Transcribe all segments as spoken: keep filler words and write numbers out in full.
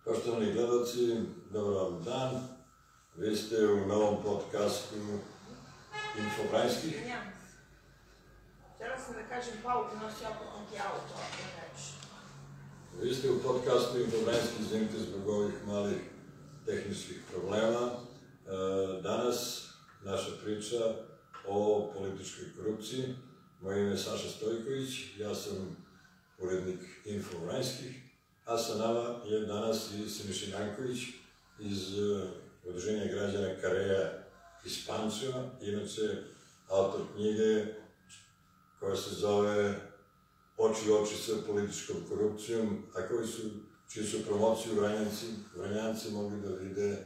Poštovani gledalci, dobar vam dan. Vi ste u novom podcastu Info Vranjskih. Htjela sam da kažem Pauk nosi opet neki auto, ako ne reći. Vi ste u podcastu Info Vranjskih, izvinite zbog ovih malih tehničkih problema. Danas naša priča o političkoj korupciji. Moje ime je Saša Stojković, ja sam urednik Info Vranjskih, a sa nama je danas i Siniša Janković iz Udruženja građana Kareja iz Pančeva, inače autor knjige koja se zove Oči u oči sa političkom korupcijom, a koji su, čiju su promociju Vranjanci mogli da vide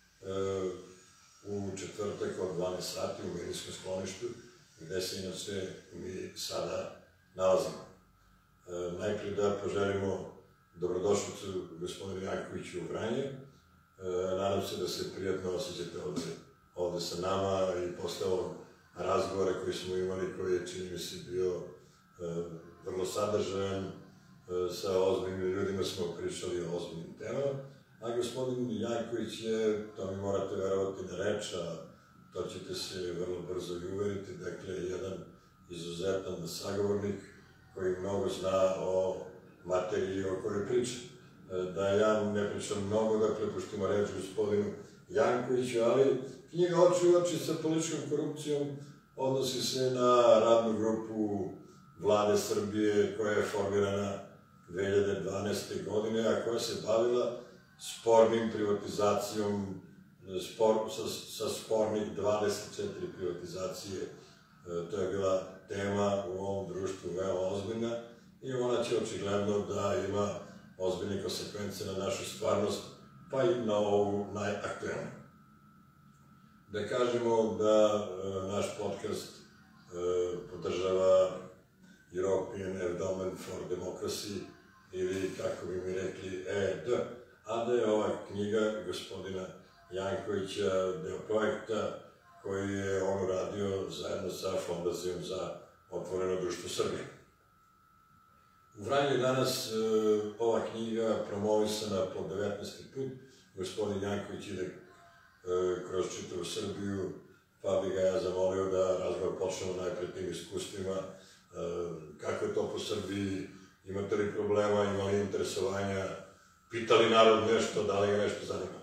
u četvrtak od dvanaest sati u medijskom skloništu, gde se inače mi sada nalazimo. Najprije da poželimo dobrodošlicu gospodinu Jankoviću u Vranje. Nadam se da se prijatno osjećate ovde sa nama i posle ovog razgovora koji smo imali, koji je, čini mi se, bio vrlo sadržajan. Sa ozbiljnim ljudima smo pričali o ozbiljnim temama, a gospodin Janković je, to mi morate verovati na reč, a to ćete se vrlo brzo i uveriti, dakle, jedan izuzetan sagovornik koji mnogo zna o materiji o kojoj pričam. Da ja ne pričam mnogo, dakle, puštimo reč gospodinu Jankoviću, ali knjiga Oči u oči sa političkom korupcijom odnosi se na radnu grupu Vlade Srbije koja je formirana dve hiljade dvanaeste. godine, a koja se bavila spornim privatizacijom, sa spornih dvadeset četiri privatizacije. To je bila tema u ovom društvu veoma ozbiljna i ona će očigledno da ima ozbiljne konsekvence na našu stvarnost, pa i na ovu najaktuelnu. Da kažemo da naš podcast podržava European Endowment for Democracy, ili kako bi mi rekli E D, a da je ova knjiga gospodina Jankovića deo projekta koji je on uradio zajedno sa Fondacijom za otvoreno društvo Srbije. U Vranju je danas ova knjiga promovisana po devetnaesti put. Gospodin Janković ide kroz čitavu Srbiju, pa bi ga ja zamolio da razgovor počnemo najpred tim iskustvima. Kako je to po Srbiji, imate li problema, ima li interesovanja, pita li narod nešto, da li ga nešto zanima?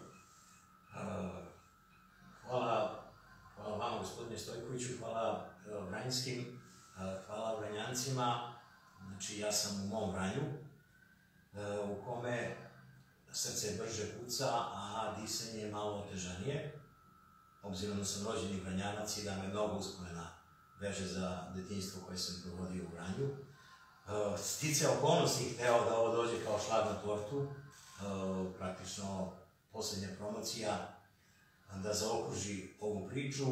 Hvala vama, gospodine Stojkoviću, hvala Vranjskim, hvala Vranjancima. Znači, ja sam u mom Vranju, u kome srce brže puca, a disanje je malo otežanije, obzirom da sam rođeni Vranjanac i da me mnogo uspomena veže za detinjstvo koje sam provodio u Vranju. Stice okolnosti hteo da ovo dođe kao šlag na tortu, praktično poslednja promocija, da zaokruži ovu priču.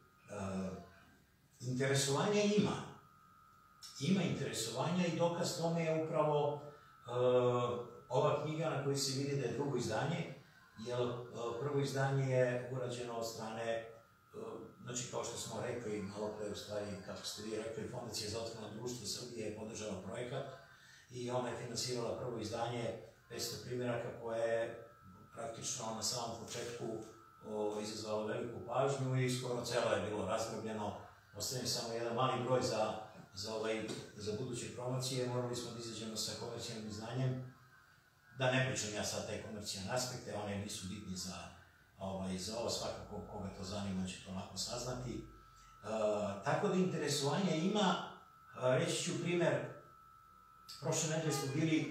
Interesovanja ima. Ima interesovanja i dokaz tome je upravo ova knjiga na kojoj se vidi da je drugo izdanje, jer prvo izdanje je urađeno od strane, znači kao što smo rekli malo pre, u stvari, kako ste vi rekli, Fondacija za otvoreno društvo Srbije je podržala projekat i ona je finansirala prvo izdanje petsto primjeraka koje je praktično na samom početku izazvalo veliku pažnju i skoro celo je bilo razgrabljeno. Ostavim samo jedan mali broj za buduće promocije, morali smo da izađemo sa komercijalnim izdanjem. Da ne pričam ja sad te komercijalne aspekte, one nisu bitni za ovo, svakako koga to zanima će to lako saznati. Tako da interesovanja ima. Reći ću primer, prošle nedelje smo bili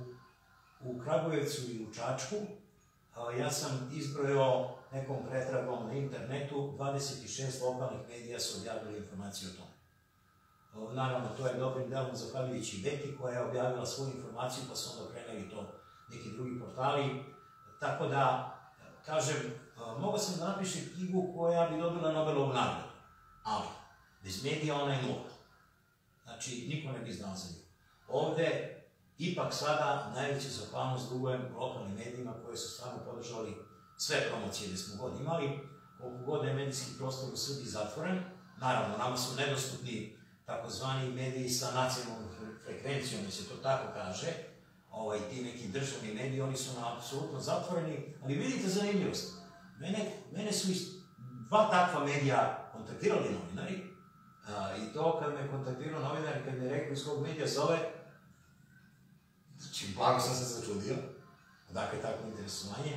u Kragujevcu i u Čačku. Ja sam izbrojao nekom pretragom na internetu, dvadeset šest lokalnih medija su objavili informaciju o tome. Naravno, to je dobrim delom zahvaljujući Beti koja je objavila svoju informaciju, pa su onda krenuli to neki drugi portali. Tako da, kažem, mogao sam da napišem knjigu koja bi dobila Nobelovu nagradu, ali bez medija ona je nula. Znači, niko ne bi znao za nju. Ovde, ipak sada, najveća zahvalnost dugujem lokalnim medijima koje su stvarno podržali sve promocije gde smo god imali. Koliko god je medijski prostor u Srbiji zatvoren, naravno, nama su nedostupni takozvani mediji sa nacionalnom frekvencijom, da se to tako kaže, ti neki državni mediji, oni su nam apsolutno zatvoreni, ali vidite zanimljivost. Mene su dva takva medija kontaktirali novinari, i to kad me kontaktirao novinar i kad mi je rekao iz kog medija zove, znači, blago sam se začudio, odakle takvo interesovanje,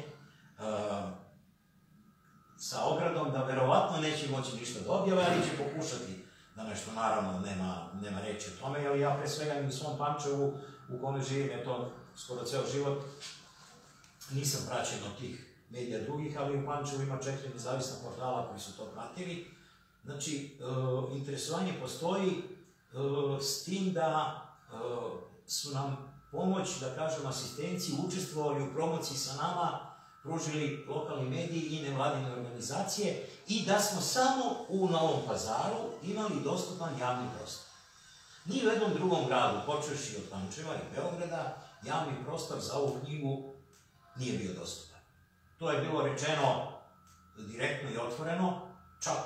sa ogradom da verovatno neće moći ništa da objave, ali će pokušati da nešto, naravno, nema reći o tome, jer ja pre svega i u svom Pančevu, u kome živim, je to skoro ceo život, nisam praćen od tih medija drugih, ali u Pančevu ima četiri nezavisna portala koji su to pratili. Znači, interesovanje postoji s tim da su nam pomoć, da kažem, asistenciji učestvovali u promociji sa nama, pružili lokalni mediji i nevladine organizacije i da smo samo u Novom Pazaru imali dostupan javni prostor. Ni u jednom drugom gradu, počevši od Pančeva i Beograda, javni prostor za ovu knjigu nije bio dostupan. To je bilo rečeno direktno i otvoreno, čak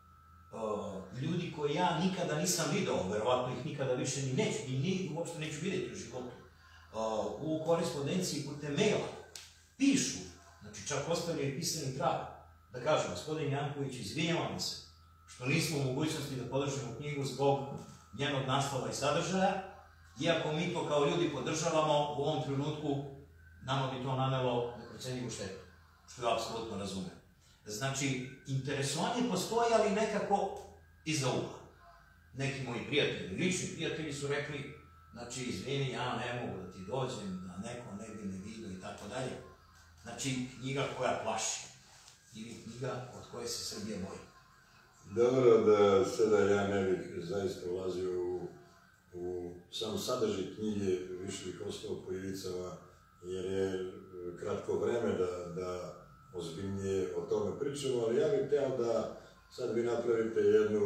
ljudi koje ja nikada nisam video, verovatno ih nikada više ni neću, ni uopšte neću vidjeti u životu, u korespondenciji putem maila pišu, znači čak ostavljaju pisani trag, da kažu, gospodin Janković, izvinjavamo se što nismo u mogućnosti da podržimo knjigu zbog njenog naslova i sadržaja, iako mi to kao ljudi podržavamo, u ovom trenutku nama bi to nanelo neprocenjivu štetu, što ja apsolutno razumem. Znači, interesovanje postoji, ali nekako iza ugla. Neki moji prijatelji, lični prijatelji su rekli, znači, izvini, ja ne mogu da ti dođem, da neko ne bi me vidio i tako dalje. Znači, knjiga koja plaši, ili knjiga od koje se Srbija boji. Dobro da sada ja ne bih zaista ulazio u sam sadržaj knjige, više bih ostao po ivicama, jer je kratko vreme da ozbiljnije o tome pričamo, ali ja bih hteo da sad vi napravite jednu,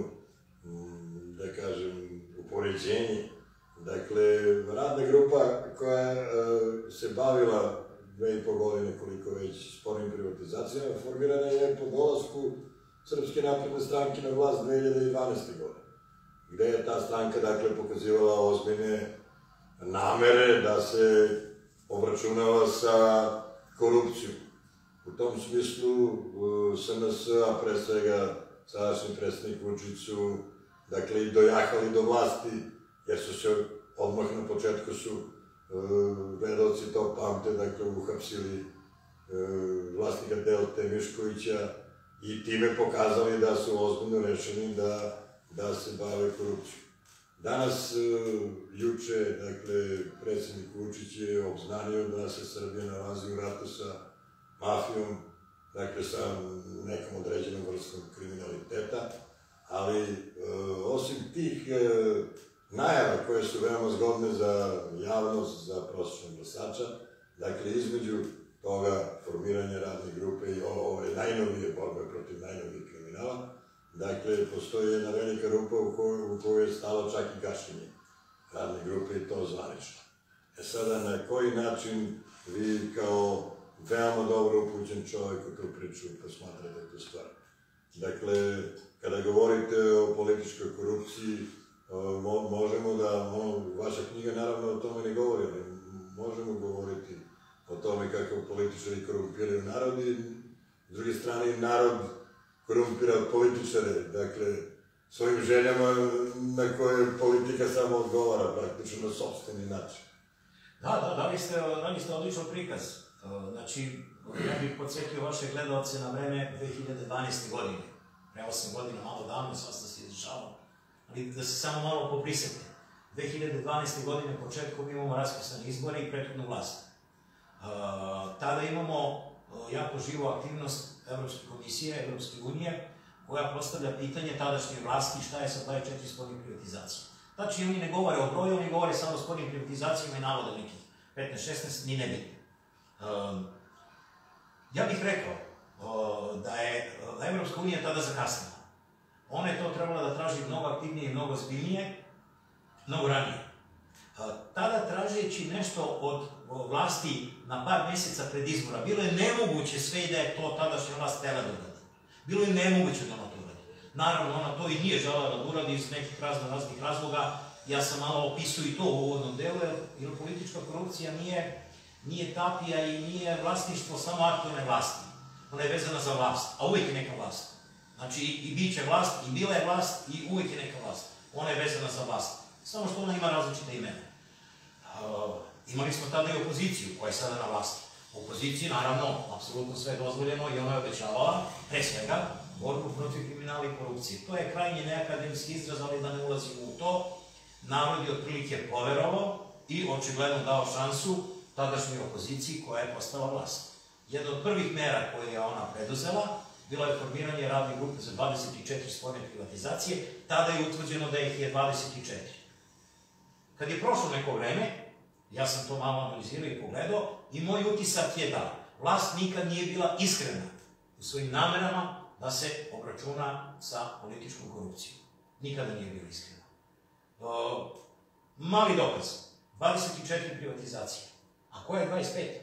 da kažem, upoređenje. Dakle, radna grupa koja se bavila dve i po godine, koliko već, spornim privatizacijama, formirana je po dolasku Srpske napredne stranke na vlast dve hiljade dvanaeste. godine, gde je ta stranka, dakle, pokazivala ozbiljne namere da se obračunava sa korupcijom. U tom smislu S N S, a pre svega sadašnji predsednik Vučić su, dakle, i dojahali do vlasti, jer su se odmah na početku su gledalci to pamte, dakle, uhapsili vlasnika Delte Miškovića i time pokazali da su ozbiljno rešeni da se bave korupcijom. Danas, juče, dakle, predsednik Vučić je obznanio da se Srbija nalazi u ratu sa mafijom, dakle, sa nekom određenom vrstom kriminaliteta, ali osim tih najava koje su veoma zgodne za javnost, za prosječnog glasača, dakle, između toga formiranja radne grupe i ove najnovije borbe protiv najnovijeg kriminala, dakle, postoji jedna velika rupa u kojoj je stalo čak i gašenje radne grupe i to zvanično. E sada, na koji način vi kao veoma dobro upućen čovjek u tu priču posmatrate tu stvar? Dakle, kada govorite o političkoj korupciji, možemo da, vaša knjiga naravno o tome ne govori, ali možemo govoriti o tome kako političari korumpiraju narod i s druge strane narod korumpira političare, dakle, svojim željama na koje politika samo odgovara, praktično na sopstveni način. Da, da, dali ste odličan prikaz. Znači, ja bih podsjetio vaše gledalce na vreme dve hiljade dvanaeste. godine. Pre osam godina, malo davno, svašta se izdešavalo. Ali da se samo malo poprisete. dve hiljade dvanaeste. godine početkom imamo raspisane izbore i prethodnu vlast. Tada imamo jako živu aktivnost Evropske komisije, Evropske unije, koja postavlja pitanje tadašnje vlasti šta je sa dvadeset četiri spornih privatizacija. Znači, oni ne govore o broju, oni govore samo o spornim privatizacijama i navode nekih petnaest šesnaest, ni nebitno. Ja bih rekao da je Evropska unija tada zakasnila. Ona je to trebala da traži mnogo aktivnije i mnogo ozbiljnije, mnogo ranije. Tada tražeći nešto od vlasti na par mjeseca pred izbora, bilo je nemoguće sve i da je to tadašnja vlast htela da uradi. Bilo je nemoguće da ona to uradi. Naravno, ona to i nije želela da uradi iz nekih raznih razloga, ja sam malo opisao i to u uvodnom delu, jer politička korupcija nije, nije tapija i nije vlasništvo samo aktualne vlasti. Ona je vezana za vlast, a uvijek je neka vlast. Znači, i bit će vlast, i bila je vlast, i uvijek je neka vlast. Ona je vezana za vlast. Samo što ona ima različite imena. Uh, imali smo tada i opoziciju, koja je sada na vlasti. U opoziciji, naravno, apsolutno sve je dozvoljeno i ona je obećavala, pre svega, borbu protiv kriminala i korupcije. To je krajnje neakademski izraz, ali da ne ulazimo u to. Narod je otprilike poverovao i očigledno dao šansu tadašnjoj opoziciji koja je postala vlast. Jedna od prvih mera koje je ona preduzela bilo je formiranje radne grupe za dvadeset četiri sporne privatizacije, tada je utvrđeno da ih je dvadeset četiri. Kad je prošlo neko vreme, ja sam to malo analizirao i pogledao, i moj utisak je da vlast nikad nije bila iskrena u svojim namerama da se obračuna sa političkom korupcijom. Nikada nije bila iskrena. Uh, mali dokaz, dvadeset četiri privatizacije. A koja je dvadeset pet?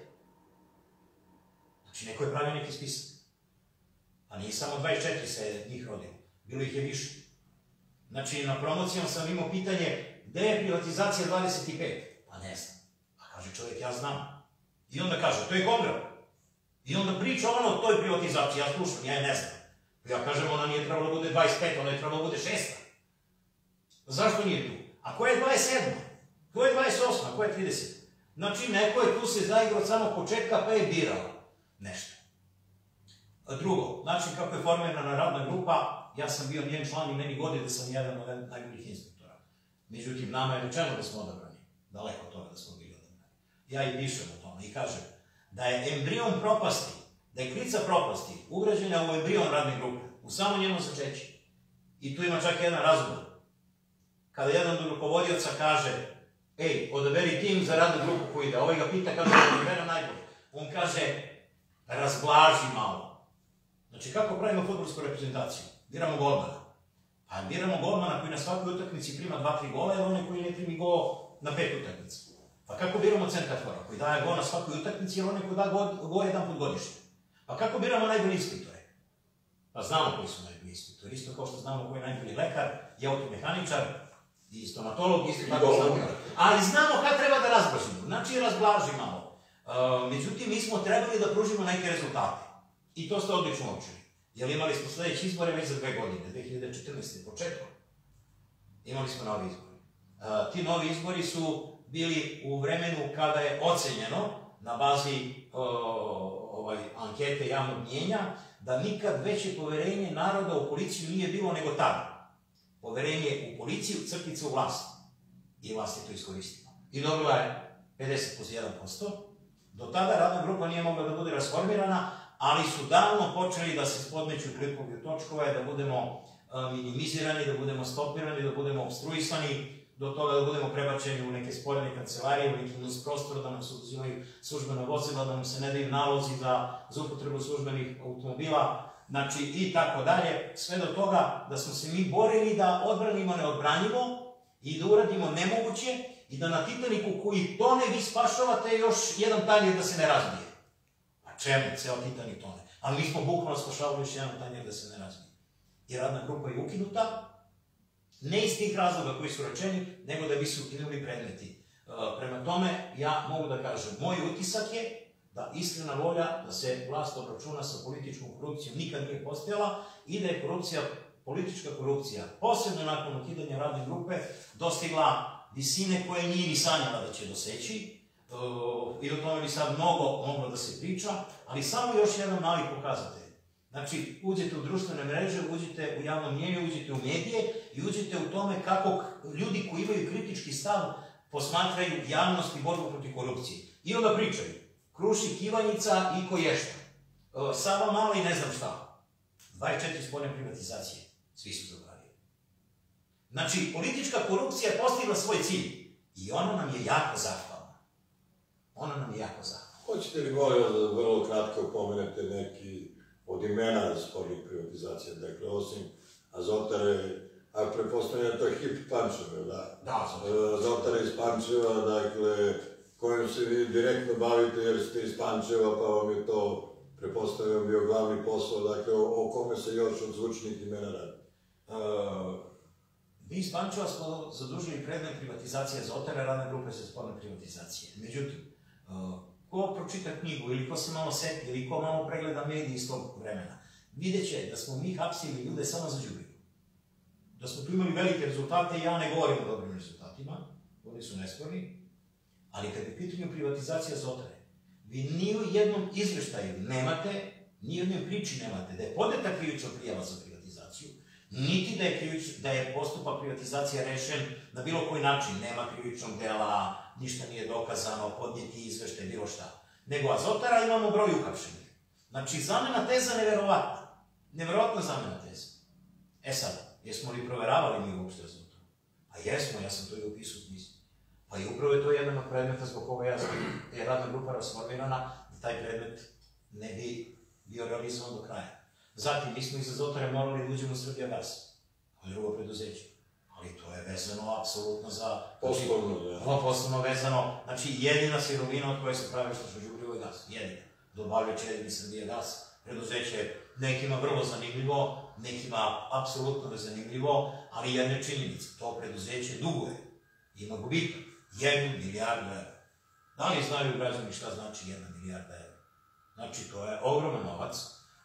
Znači, neko je pravio neki spisak. A nije samo dvadeset četiri se njih rodilo. Bilo ih je više. Znači, na promocijom sam imao pitanje gde je privatizacija dvadeset pet? Pa ne znam. A kaže čovjek, ja znam. I onda kaže, to je Gondra. I onda priča ono o toj privatizaciji, ja slušam, ja je ne znam. Ja kažem, ona nije trebalo da bude dvadeset pet, ona je trebalo da bude šest. Zašto nije tu? A ko je dvadeset sedma? Ko je dvadeset osma? Ko je trideset? Znači, neko je tu se zaigrao od samog početka, pa je birao nešto. Drugo, način kako je formirana radna grupa, ja sam bio njen član i meni godi da sam jedan od najboljih inspektora. Međutim, nama je rečeno da smo odabrani. Daleko od toga da smo bili odabrani. Ja i pišem o tome i kažem da je embrion propasti, da je klica propasti ugrađena u embrion radne grupe, u samo njeno začeće. I tu ima čak jedan razgovor. Kada jedan od rukovodioca kaže, ej, odaberi tim za radnu grupu koji ide, ovaj ga pita kada je odabera najbolje. On kaže, razblaži malo. Znači, kako pravimo fudbalsku reprezentaciju? Biramo golmana. Pa biramo golmana koji na svakoj utakmici prima dva tri gola, ili onaj koji ne primi gol na pet utakmica. Pa kako biramo centarfora koji daje gol na svakoj utakmici, ili onaj koji da gol jedan put godišnje? Pa kako biramo najbolji inspektore? Pa znamo koji su najbolji inspektori. Isto kao što znamo koji je najbolji lekar, i automehaničar, i stomatolog, isto tako znamo. Ali znamo kada treba da razblažimo. Znači, razblaži malo. Međutim, mi smo trebali da pružimo neke rezultate. I to ste odlično učili. Jer imali smo sledeće izbore već za dve godine, dve hiljade četrnaeste. početkom. Imali smo novi izbori. Ti novi izbori su bili u vremenu kada je ocenjeno na bazi ankete javnog mnjenja da nikad veće poverenje naroda u policiju nije bilo nego tada. Poverenje u policiju, crtica u vlast. I vlast je to iskoristila. I dobila je pedeset plus jedan posto. Do tada radna grupa nije mogla da bude rasformirana, ali su davno počeli da se spodmeću klipovi u točkove, da budemo minimizirani, da budemo stopirani, da budemo obstruisani, do toga da budemo prebačeni u neke spoljene kancelarije, u neki nus prostor, da nam se oduzimaju službena vozila, da nam se ne daju nalozi za upotrebu službenih automobila, znači i tako dalje, sve do toga da smo se mi borili da odbranimo neodbranjivo i da uradimo nemoguće i da na Titaniku koji tone vi spašavate još jedan tanjer da se ne razbije. A čemu? Ceo Titanik tone. Ali mi smo bukvalno spašavali još jedan tanjer da se ne razbije. I radna grupa je ukinuta, ne iz tih razloga koji su rečeni, nego da bi se ukinuli predmeti. Prema tome, ja mogu da kažem, moj utisak je da iskrena volja da se vlast obračuna sa političkom korupcijom nikad nije postojala i da je korupcija, politička korupcija, posebno nakon ukidanja radne grupe, dostigla visine koje nije ni sanjala da će doseći i o tome bi sad mnogo moglo da se priča, ali samo još jedan mali pokazatelj. Znači, uđete u društvene mreže, uđete u javno mnjenje, uđete u medije i uđete u tome kako ljudi koji imaju kritički stav posmatraju javnost i borbu protiv korupcije. I onda pričaju, Krušik, Ivanjica i Koješta. Sava Mala i ne znam šta. dvadeset četiri sporne privatizacije. Svi su zabranili. Znači, politička korupcija je postigla svoj cilj. I ona nam je jako zahvalna. Ona nam je jako zahvalna. Hoćete li molim da vrlo kratko pomenete neki od imena spornih privatizacija? Dakle, osim Azotare, a prepostavljam to je Hip Pančeva, da? Da, Azotare iz Pančeva, dakle, kojim se vi direktno bavite jer ste iz Pančeva, pa vam je to, prepostavljam, bio glavni posao, dakle, o kome se još od zvučnih imena radi? Mi iz Pančeva smo zadužili predmet privatizacije Azotara, radne grupe za sporne privatizacije. Međutim, ko pročita knjigu ili ko se malo seti ili ko malo pregleda mediji iz tog vremena, vidjet će da smo mi hapsili ljude samo za đubrivo. Da smo tu imali velike rezultate, ja ne govorim o dobrim rezultatima, oni su nesporni, ali kad je pitanju privatizacija Azotare, vi ni u jednom izveštaju nemate, ni u jednoj priči nemate da je podneta krivična prijava za privatizaciju, niti da je, krivič, da je postupak privatizacija rešen na bilo koji način, nema krivičnog dela, ništa nije dokazano, podnijeti izveštaj, bilo šta. Nego Azotara imamo broj uhapšenih. Znači, zamena teza neverovatna. Neverovatna zamena teza. E sad, jesmo li proveravali mi uopšte Azotaru? Pa jesmo, ja sam to i upisao u knjizi. Pa i upravo je to jedan od predmeta zbog koga ja je radna grupa rasformirana, da taj predmet ne bi bio realizovan do kraja. Zatim, mi smo iz Azotare morali da uđemo u Srbijagas, kao drugo preduzeće. Ali to je vezano apsolutno za... Poslovno, da. Ovo poslovno vezano, znači jedina sirovina od koje se pravi što što đubrivo je gas, jedina. Dobavljač jedini Srbijagas, preduzeće nekima vrlo zanimljivo, nekima apsolutno nezanimljivo, ali jedna činjenica, to preduzeće duguje, ima gubitak, jednu milijardu evra. Da li znaju građani šta znači jedna milijarda evra? Znači, to je ogroman novac,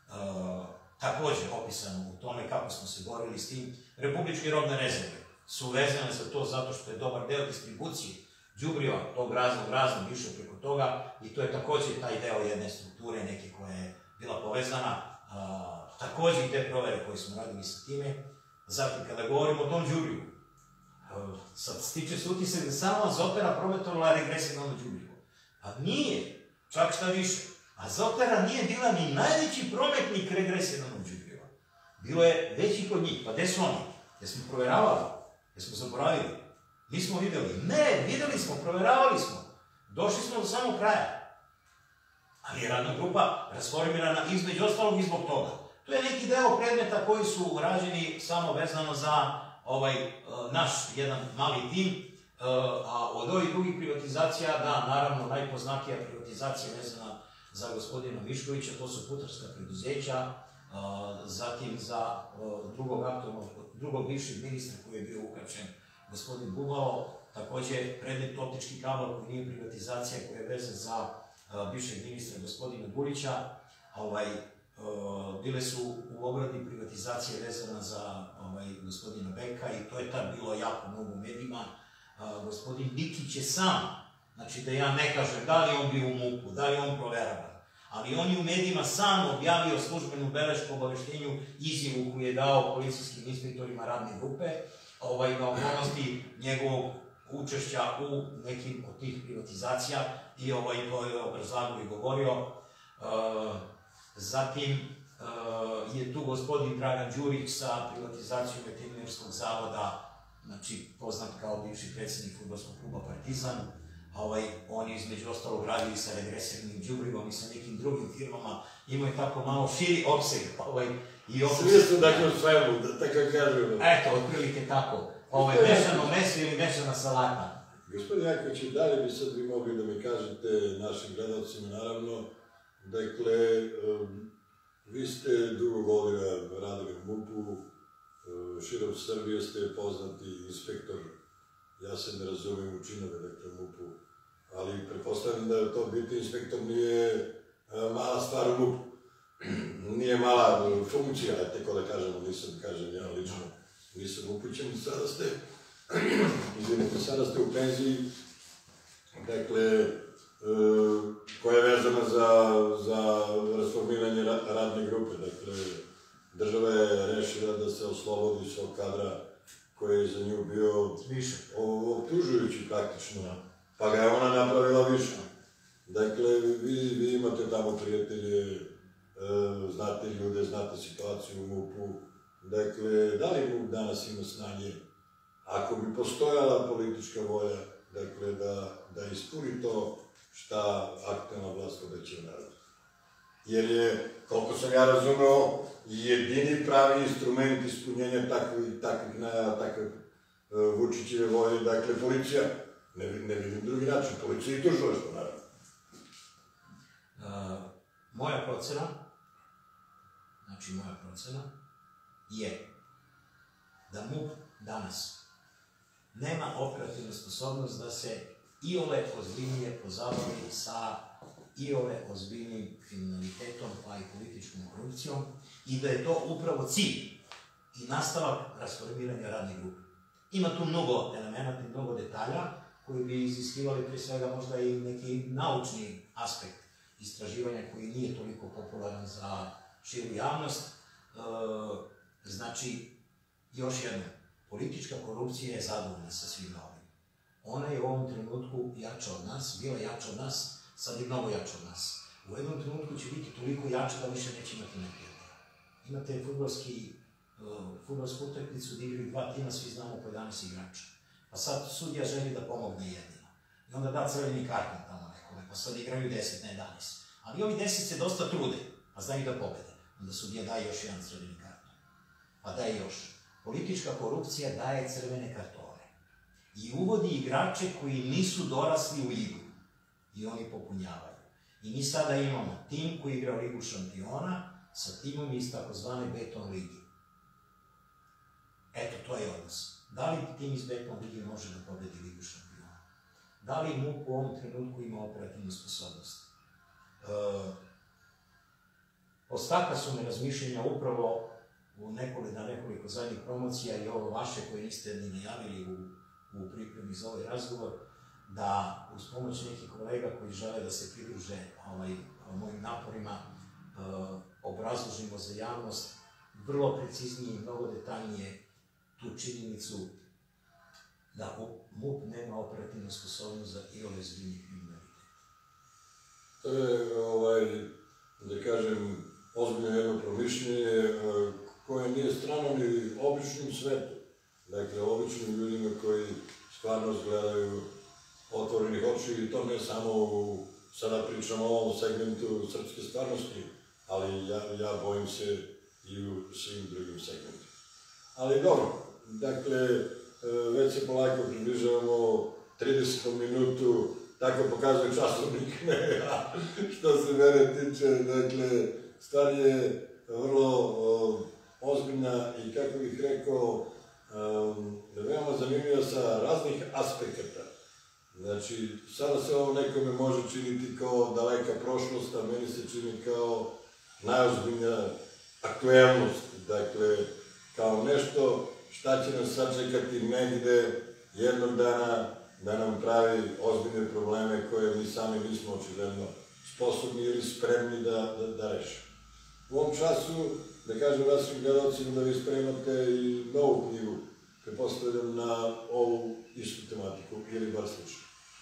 takođe opisano u tome kako smo se borili s tim. Republičke robne rezerve su vezane za to zato što je dobar deo distribucije đubriva tog raznog raznog išao preko toga i to je takođe taj deo jedne strukture neke koja je bila povezana. Takođe i te provere koje smo radili sa time. Zatim, kada govorimo o tom đubrivu, sad stiče se utisak da samo Azotara prometovala regresivno đubrivo. A nije, čak šta više. Azotara nije bila ni najveći prometnik regresivnog đubriva. Bilo je veći kod njih. Pa gde su oni? Gde smo proveravali? Gde smo zaboravili? Nismo videli. Ne, videli smo, proveravali smo. Došli smo do samog kraja. Ali je radna grupa rasformirana između ostalog i zbog toga. To je neki deo predmeta koji su rađeni samo vezano za naš jedan mali tim, a od ovih drugih privatizacija, da, naravno, najpoznatija privatizacija vezana za gospodina Miškovića, to su putarska preduzeća, zatim za drugog aktualnog, drugog bivšeg ministra koji je bio uhapšen, gospodin Bubalo, takođe predmet optički kabel koji nije privatizacija, koja je vezan za bivšeg ministra gospodina Gulića, bile su u obradi privatizacije vezana za gospodina Beka i to je tad bilo jako mnogo u medijima. Gospodin Dikić je sam, znači da ja ne kažem da li on bio u MUP-u, da li on proveravan, ali on je u medijima sam objavio službenu belešku obaveštenju izjavu koju je dao policijskim inspektorima radne grupe na okolnosti njegovog učešća u nekim od tih privatizacija i to je obrazlagao i govorio. Zatim je tu gospodin Dragan Đurić sa privatizacijom Veterinarskog zavoda, znači poznat kao bivši predsednik fudbalskog kluba Partizan. On je između ostalog radio i sa regresivnim đubrivom i sa nekim drugim firmama. Imao je tako malo širi opseg. Svi su dakle u svemu, da tako kažemo. Eto, otprilike tako. Mešano meso ili mešana salata. Gospodin Janković, da li bi sad vi mogli da mi kažete našim gledalcima, naravno, dakle, vi ste dugo godina radili u MUP-u, širom Srbije ste poznati inspektor, ja se ne razumijem u činove, dakle, u MUP-u, ali pretpostavljam da to biti inspektor nije mala stvar u MUP-u, nije mala funkcija, tako da kažemo, nisam, kažem ja lično, nisam upućen, sada ste, izvinite, sada ste u penziji, dakle, koja je vezana za rasformiranje radne grupe. Dakle, država je rešila da se oslobodi svog kadra koji je za nju bio optužujući praktično, pa ga je ona napravila više. Dakle, vi imate tamo prijatelje, znate ljude, znate situaciju u MUP-u. Dakle, da li MUP danas ima snage, ako bi postojala politička volja, dakle, da ispuni to šta aktualna vlast obećava narodu. Jer je, koliko sam ja razumeo, jedini pravi instrument ispunjenja takve Vučićeve volje, dakle, policija. Ne vidim drugi način, policija i tužilaštvo, naravno. Moja procena, znači moja procena, je da MUP danas nema operativnu sposobnost da se iole ozbiljnije pozabavi sa iole ozbiljnim kriminalitetom pa i političkom korupcijom i da je to upravo cilj i nastavak rasformiranja radnih grupa. Ima tu mnogo elemenata i mnogo detalja koji bi iziskivali pre svega možda i neki naučni aspekt istraživanja koji nije toliko popularan za širu javnost. E, znači, još jedno, politička korupcija je zadovoljna sa svim ovim. Ona je u ovom trenutku jača od nas, bila jača od nas, sad je mnogo jača od nas. U jednom trenutku će biti toliko jača da više neće imati neprijatelja. Imate fudbalski, uh, fudbalsku utakmicu gdje igraju dva tima, svi znamo po jedanaest igrača. Pa sad sudija želi da pomogne jednima. I onda da crveni karton tamo nekome, pa sad igraju deset, ne jedanaest. Ali ovi deset se dosta trude, pa znaju da pobede. Onda sudija daje još jedan crveni karton. Pa daje još. Politička korupcija daje crvene kartone. I uvodi igrače koji nisu dorasli u igru. I oni popunjavaju. I mi sada imamo tim koji igra Ligu šampiona sa timom iz takozvane Beton ligi. Eto, to je odnos. Da li tim iz Beton ligi može da pobedi Ligu šampiona? Da li MUP u ovom trenutku ima operativnu sposobnost? E, Ostakla su me razmišljenja upravo u nekoliko, na nekoliko zadnjih promocija i ovo vaše koje niste ni najavili u, u pripremi za ovaj razgovor, da uz pomoć nekih kolega koji žele da se pridruže ovaj, mojim naporima uh, obrazložimo za javnost vrlo preciznije i mnogo detaljnije tu činjenicu da MUP nema operativnu sposobnost za iole ozbiljni kriminalitet. To je, ovaj, da kažem, ozbiljno jedno promišljenje koje nije strano ni običnom svetu. Dakle, običnim ljudima koji stvarno gledaju otvorenih očiju i to ne samo u, sada pričamo o ovom segmentu srpske stvarnosti, ali ja, ja bojim se i u svim drugim segmentima. Ali dobro, dakle, već se polako približavamo tridesetom minutu, tako pokazuje časovnik, ne, što se mene tiče, dakle, stvar je vrlo o, ozbiljna i, kako bih rekao, um, veoma zanimljiva sa raznih aspekata. Znači, sada se ovo nekome može činiti kao daleka prošlost, a meni se čini kao najozbiljnija aktuelnost. Dakle, kao nešto šta će nas sačekati negde jednog dana da nam pravi ozbiljne probleme koje mi sami nismo očigledno sposobni ili spremni da, da, da rešimo. U ovom času, da kažem vašim gledalcima da vi spremate i novu knjigu, pretpostavljam na ovu istu tematiku, ili bar slično.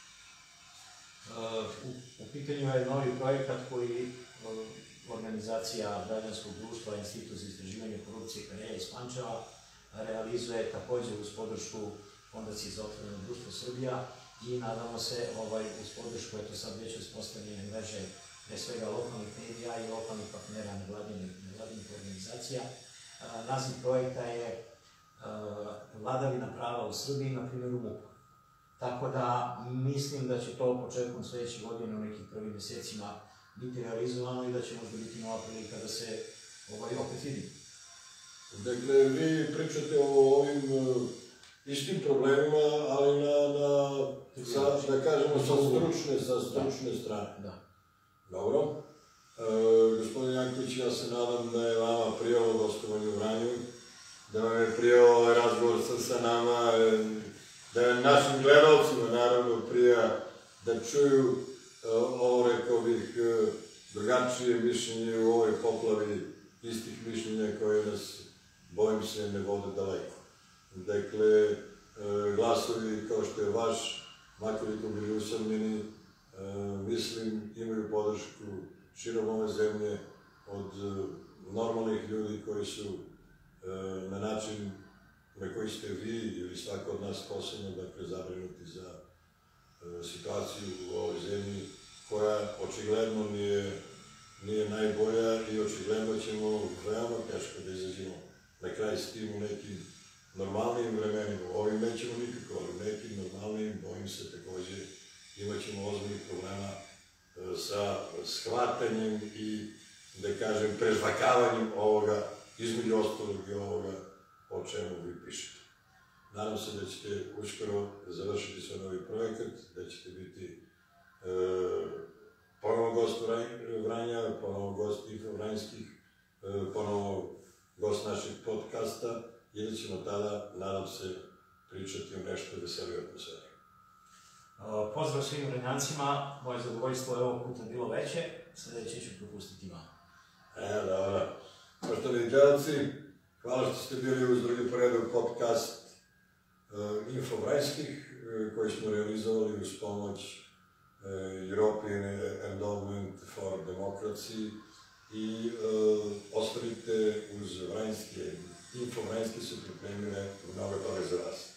U, u pitanju je novi projekat koji organizacija građanskog društva Institut za istraživanje korupcije Kareja iz Pančeva realizuje takođe uz podršku Fondacije za otvoreno društvo Srbija i nadamo se ovaj, uz podršku, eto sad već uspostavljene mreže pre svega lokalnih medija i lokalnih partnera nevladinih organizacija. Naziv projekta je Vladavina prava u Srbiji na primjeru MUP-a. Tako da mislim da će to početkom sledeće godine u nekim prvim mesecima biti realizovano i da će možda biti nova prilika da se ovaj opet vidi. Dakle, vi pričate o ovim istim problemima, ali na, na sa, da kažemo, sa stručne, sa stručne strane. Da. Dobro. E, gospodin Janković, ja se nadam da je vama prijalo gostovanje u Vranju, da vam je prijao ovaj razgovor sa, sa nama, da je našim gledalcima, naravno, prija da čuju e, ovo, rekao bih, e, drugačije mišljenje u ovoj poplavi istih mišljenja koje nas, bojim se, ne vode daleko. Dakle, e, glasovi kao što je vaš, makoliko bili usamljeni, e, mislim, imaju podršku širom ove zemlje od e, normalnih ljudi koji su e, na način na koji ste vi ili svako od nas posebno, dakle, zabrinuti za e, situaciju u ovoj zemlji, koja očigledno nije, nije najbolja i očigledno ćemo veoma teško da izađemo na kraj s tim u nekim normalnijim vremenima. Ovim nećemo nikako, ali nekim normalnijim, bojim se takođe, imat ćemo ozbiljnih problema e, sa shvatanjem i, da kažem, prežvakavanjem ovoga, između ostalog i ovoga o čemu vi pišete. Nadam se da ćete uskoro završiti svoj novi projekat, da ćete biti e, ponovo gost Vranja, ponovo gost Info Vranjskih, e, ponovo gost našeg podcasta i da ćemo tada, nadam se, pričati o nešto veseloj atmosferi. Uh, pozdrav svim Vranjancima, moje zadovoljstvo je ovog puta bilo veće, sljedeće ću propustiti vam. E, dobro. Poštovani gledalci, hvala što ste bili uz drugi poredak podcast uh, Info Vranjskih, uh, koji smo realizovali uz pomoć uh, European Endowment for Democracy i uh, ostavite uz Vranjske. Info Vranjske su pripremile mnogo toga za vas.